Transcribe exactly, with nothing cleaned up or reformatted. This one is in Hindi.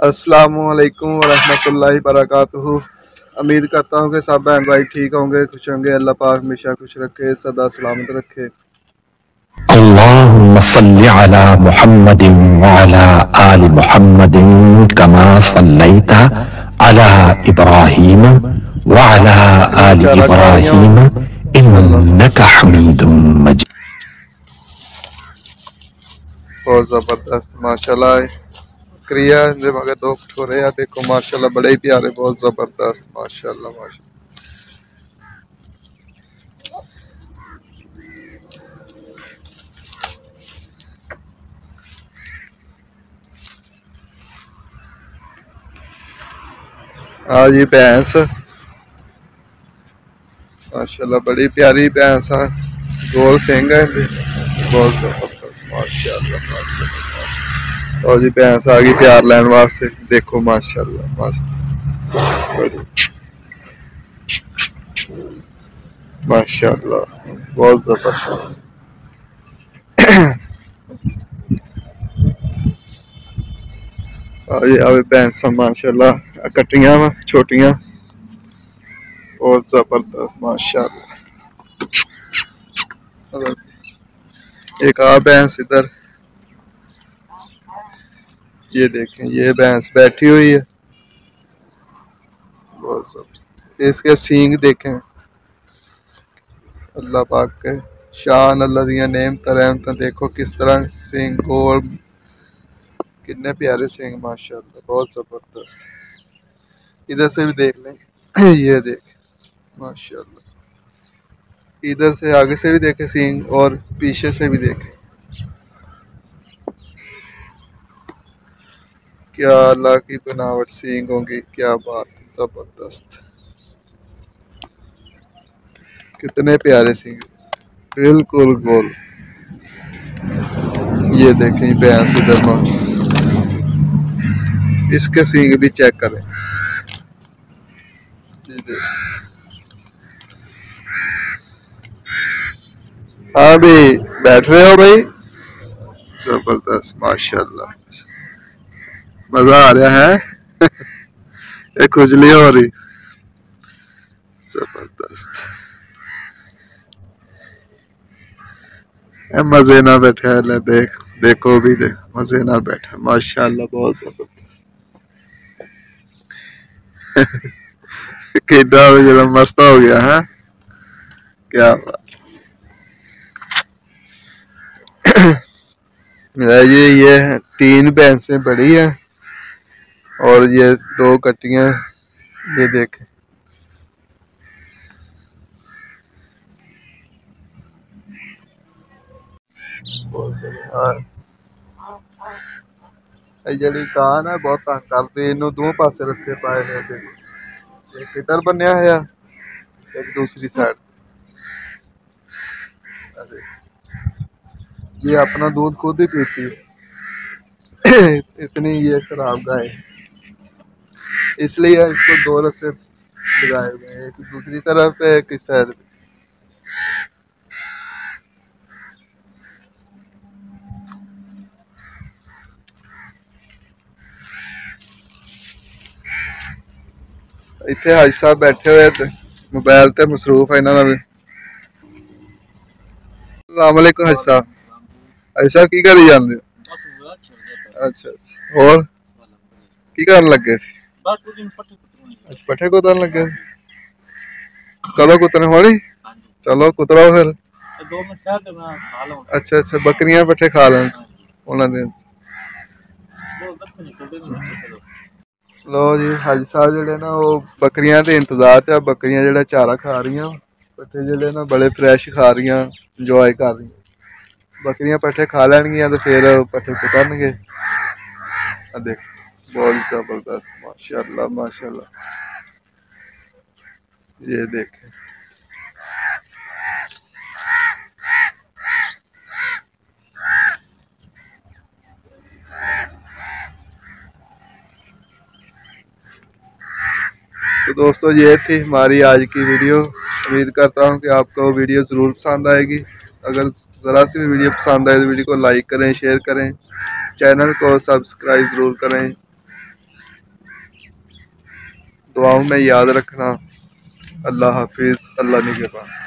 अस्सलामुअलैकुम वरहमतुल्लाहि बरकातुहू। उम्मीद करता हूँ कि सब बहन भाई ठीक होंगे, खुश होंगे। अल्लाह पाक हमेशा खुश रखे, सदा सलामत रखे। अल्लाहुम्मा सल्लि अला मुहम्मदिन व अला आलि मुहम्मदिन कमा सल्लैता अला इब्राहीम व अला आलि इब्राहीम इन्नका हमीदुम मजीद। बहुत ज़बरदस्त माशाल्लाह। क्रिया दे मगर दो ठोरे आ, देखो माशाल्लाह बड़े ही प्यारे, बहुत ज़बरदस्त माशाल्लाह माशाल्लाह। हाँ जी भैंस माशाल्लाह बड़ी प्यारी भैंस है, गोल सिंह है, बहुत ज़बरदस्त माशाल्लाह माशाल्लाह। और जी भैंस आ गई प्यार लैन वास्ते, देखो माशाल्लाह माशाल्लाह माशाल्लाह बहुत ज़बरदस्त। ये आवे भैंसा माशाल्लाह कट्टियां वा छोटियां, बहुत ज़बरदस्त माशाल्लाह। एक आ भैंस इधर, ये देखें, ये भैंस बैठी हुई है, बहुत ज़बरदस्त। इसके सींग देखें, अल्लाह पाक के शान, अल्लाह दियां नेमत रहमत, देखो किस तरह सींग गोल, कितने प्यारे सींग माशाल्लाह, बहुत ज़बरदस्त। इधर से भी देख लें, ये देख माशाल्लाह, इधर से आगे से भी देखे सींग और पीछे से भी देखे, क्या अल्लाह की बनावट सींग होंगी, क्या बात है, ज़बरदस्त, कितने प्यारे सींग, बिल्कुल गोल। ये देखें भैंस इधर में, इसके सींग भी चेक करें। हाँ भाई बैठ रहे हो भाई, जबरदस्त माशाल्लाह, मजा आ रहा है। एक खुजली हो रही, जबरदस्त, मजे ना बैठे ले, देख देखो भी देख, मजे ना बैठा माशाल्लाह, बहुत जबरदस्त। किड्डा भी जरा मस्त हो गया है, क्या बात। ये ये तीन भैंसें बड़ी हैं और ये दो कट्टियां, ये देखें, जी कान है बहुत तंग करती, इनू दो पासे रस्से पाए हैं, एक इधर बनया है एक दूसरी साइड। ये अपना दूध खुद ही पीती है। इतनी ये खराब गाय, इसलिए इसको दो रस्से लगाए हुए हैं, एक दूसरी तरफ पे एक इस साइड पे। इतने हाजी साहब बैठे हुए थे, मोबाइल ते मसरूफ है इन्होंने भी। अस्सलाम वालेकुम हाजी साहब, हाजी साहब की करी जाते? अच्छा अच्छा, और की करन लगे सी? पट्ठे कुतरन लगे, कदों कुतरने होली? चलो कुतरो फिर। अच्छा अच्छा, बकरियां पट्ठे खा लें उन्होंने दिन। लो जी हाजी साहब जेडे ना वो बकरियां के इंतजार च, बकरियां जेडे चारा खा रही, पट्ठे जेडे ना बड़े फ्रैश खा रही, इंजॉय कर रही। बकरियां पट्ठे खा लैनगियां तो फिर पट्ठे कुतरनगे। देख बहुत जबरदस्त माशाल्लाह माशाल्लाह, ये देखें, तो दोस्तों ये थी हमारी आज की वीडियो। उम्मीद करता हूँ कि आपको वीडियो ज़रूर पसंद आएगी। अगर ज़रा सी भी वीडियो पसंद आए तो वीडियो को लाइक करें, शेयर करें, चैनल को सब्सक्राइब ज़रूर करें। दुआओं में याद रखना। अल्लाह हाफिज़, अल्लाह निगहबान।